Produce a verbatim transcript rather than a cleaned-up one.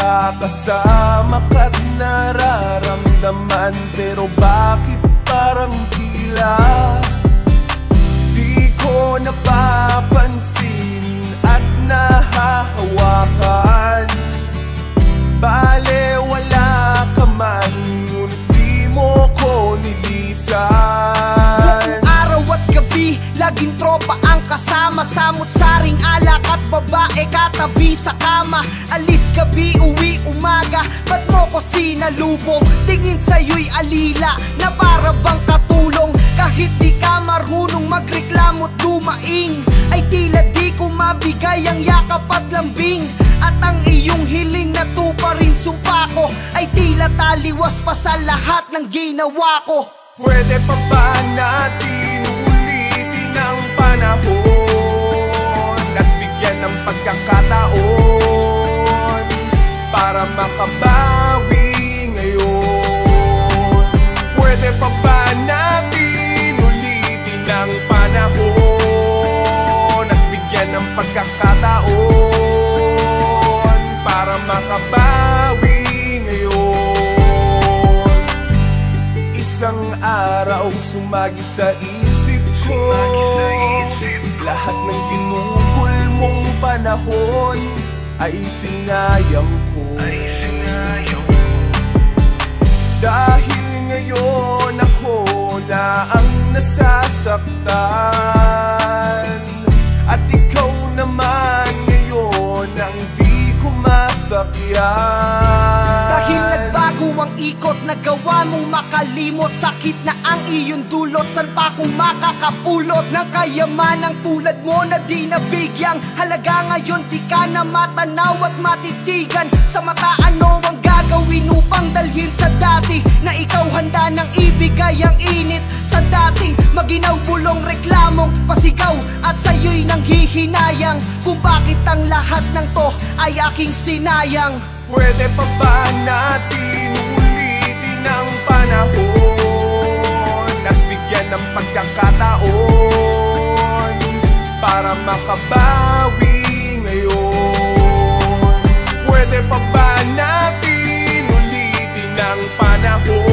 Nakakasama ka't nararamdaman, pero bakit parang tila di ko napapansin at nahahawakan? Bale wala ka man, ngunit di mo ko nilisan. Buong araw at gabi, laging tropa ang kasama. Samot-saring alak at babae katabi sa kama. Alis gabi, uwi umaga, ba't mo ko sinalubong? Tingin sa'yo'y alila na para bang katulong. Kahit di ka marunong magreklamo't dumaing, ay tila di ko mabigay ang yakap at lambing. At ang iyong hiling na tuparin sumpa ko, ay tila taliwas pa sa lahat ng ginawa ko. Pwede pa ba natin ulitin ang panahon at bigyan ng pagkakataon para makabawi ngayon? Pwede pa ba natin ulitin ang panahon at bigyan ng pagkakataon para makabawi ngayon? Isang araw sumagi sa isip ko, lahat ng ginugol mong panahon ay sinayang ko. Dahil ngayon ako na ang nasasaktan, at ikaw naman ngayon ang di ko masakyan. Dahil nagbago ang ikot, nagawa mong makalimot. Sakit na ang iyong dulot, san pa kung makakapulot ng kayamanang tulad mo na di nabigyang halaga? Ngayon di ka na matanaw at matitigan. Sa mata ano ang gagawin upang dalhin sa dati na ikaw handa nang ibigay ang init sa dating maginaw bulong reklamong pasigaw, at sa'yo'y nanghihinayang kung bakit ang lahat ng to ay aking sinayang. Pwede pa ba natin ulitin ang panahon at bigyan ng pagkakataon para makabawi ngayon? Pwede pa ba natin ulitin ang panahon